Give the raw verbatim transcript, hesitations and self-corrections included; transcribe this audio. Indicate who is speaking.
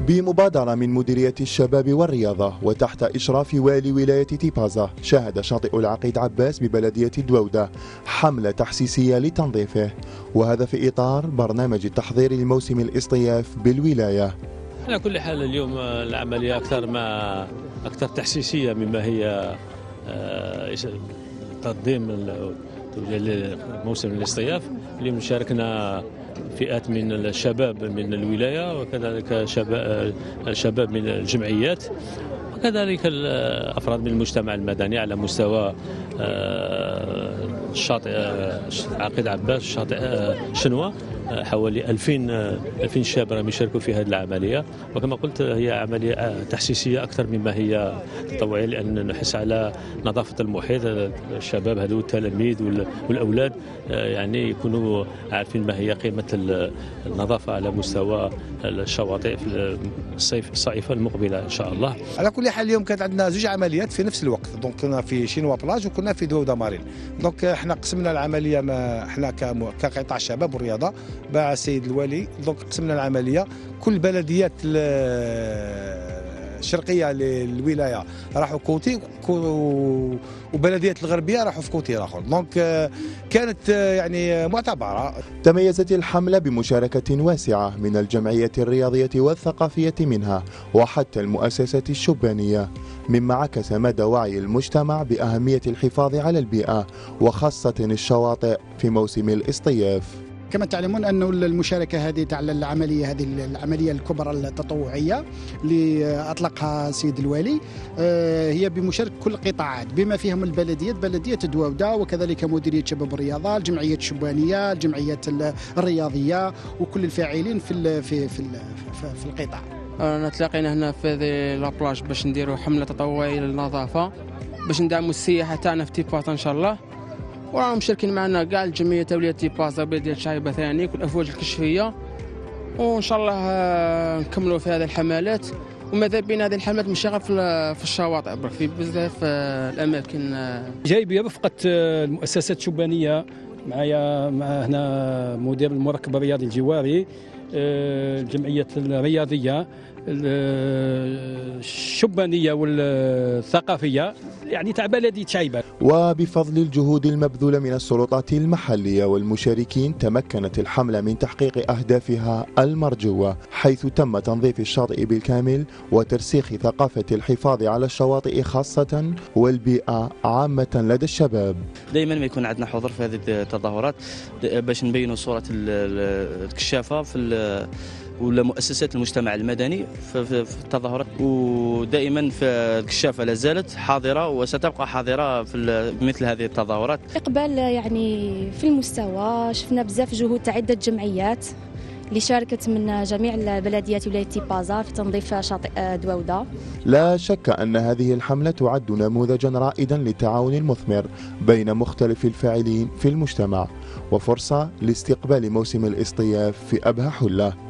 Speaker 1: بمبادرة من مديرية الشباب والرياضة وتحت إشراف والي ولاية تيبازا، شهد شاطئ العقيد عباس ببلدية الدوودة حملة تحسيسية لتنظيفه، وهذا في إطار برنامج التحضير لموسم الاصطياف بالولاية.
Speaker 2: على كل حال اليوم العملية أكثر ما أكثر تحسيسية مما هي تقديم موسم الاصطياف. اليوم شاركنا فئات من الشباب من الولاية وكذلك شباب الشباب من الجمعيات وكذلك الأفراد من المجتمع المدني على مستوى الشاطئ عقيد عباس الشاطئ شنوة. حوالي ألفين ألفين شاب راهم يشاركوا في هذه العملية، وكما قلت هي عملية تحسيسية أكثر مما هي تطوعية، لأن نحس على نظافة المحيط. الشباب هذو التلاميذ والأولاد يعني يكونوا عارفين ما هي قيمة النظافة على مستوى الشواطئ في الصيف الصيفة المقبلة إن شاء الله.
Speaker 3: على كل حال اليوم كانت عندنا زوج عمليات في نفس الوقت، دونك كنا في شينوا بلاج وكنا في دوودة مارين. دونك احنا قسمنا العملية، ما احنا كقطاع الشباب والرياضة مع السيد الوالي، دونك قسمنا العمليه. كل بلديات الشرقيه للولايه راحوا كوتي وبلديات الغربيه راحوا في كوتي اخر، دونك كانت يعني معتبره.
Speaker 1: تميزت الحمله بمشاركه واسعه من الجمعيه الرياضيه والثقافيه منها وحتى المؤسسات الشبانيه، مما عكس مدى وعي المجتمع باهميه الحفاظ على البيئه وخاصه الشواطئ في موسم الاصطياف.
Speaker 4: كما تعلمون أن المشاركة هذه تاع العملية هذه العملية الكبرى التطوعية اللي أطلقها السيد الوالي هي بمشاركة كل القطاعات بما فيهم البلديات، بلدية دوودة وكذلك مديرية شباب والرياضة، الجمعيات الشبانية، الجمعيات الرياضية وكل الفاعلين في في في, في القطاع.
Speaker 5: أنا تلاقينا هنا في هذه لابلاج باش نديروا حملة تطوعية للنظافة باش ندعموا السياحة تاعنا في تيبازا إن شاء الله، وراهم مشاركين معنا كاع الجمعيه توليه تيبازا وبلديه شعيبه ثاني والافواج الكشفيه، وان شاء الله نكملوا في هذه الحملات. وماذا بين هذه الحملات ماشي غير في الشواطئ، برك في بزاف الاماكن.
Speaker 6: جاي برفقه المؤسسات الشبانيه، معايا مع هنا مدير المركب الرياضي الجواري، الجمعيه الرياضيه الشبانيه والثقافيه يعني تاع بلديه شعيبه.
Speaker 1: وبفضل الجهود المبذولة من السلطات المحلية والمشاركين تمكنت الحملة من تحقيق أهدافها المرجوة، حيث تم تنظيف الشاطئ بالكامل وترسيخ ثقافة الحفاظ على الشواطئ خاصة والبيئة عامة لدى الشباب.
Speaker 7: دائما ما يكون عندنا حضور في هذه التظاهرات باش نبينوا صورة الكشافة في ولا مؤسسات المجتمع المدني في التظاهرات، ودائما في الكشافة لا زالت حاضرة وستبقى حاضرة في مثل هذه التظاهرات.
Speaker 8: إقبال يعني في المستوى، شفنا بزاف جهود تاع عدة جمعيات اللي شاركت من جميع البلديات ولاية تيبازا في تنظيف شاطئ دوودة.
Speaker 1: لا شك أن هذه الحملة تعد نموذجا رائدا للتعاون المثمر بين مختلف الفاعلين في المجتمع، وفرصة لاستقبال موسم الاصطياف في أبهى حلة.